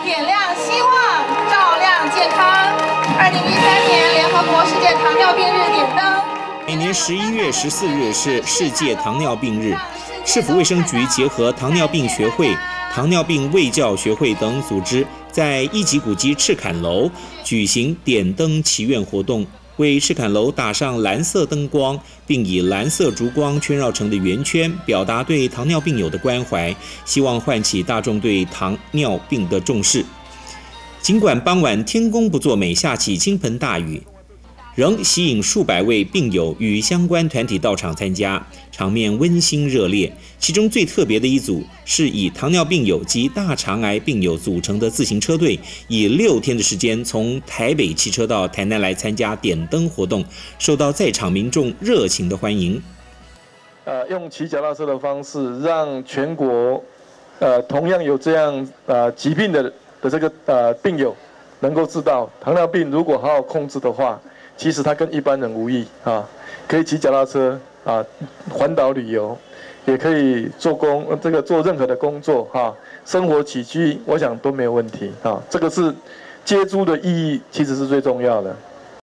点亮希望，照亮健康。2013年联合国世界糖尿病日点灯。 每年11月14日是世界糖尿病日，市府卫生局结合糖尿病学会、糖尿病卫教学会等组织，在一级古迹赤坎楼举行点灯祈愿活动，为赤坎楼打上蓝色灯光，并以蓝色烛光圈绕成的圆圈，表达对糖尿病友的关怀，希望唤起大众对糖尿病的重视。尽管傍晚天公不作美，下起倾盆大雨，仍吸引数百位病友与相关团体到场参加，场面温馨热烈。其中最特别的一组是以糖尿病友及大肠癌病友组成的自行车队，以6天的时间从台北骑车到台南来参加点灯活动，受到在场民众热情的欢迎。 用骑脚踏车的方式，让全国同样有这样疾病的这个病友能够知道，糖尿病如果好好控制的话，其实它跟一般人无异啊，可以骑脚踏车啊，环岛旅游，也可以做任何的工作哈，生活起居我想都没有问题啊，这个是接触的意义，其实是最重要的。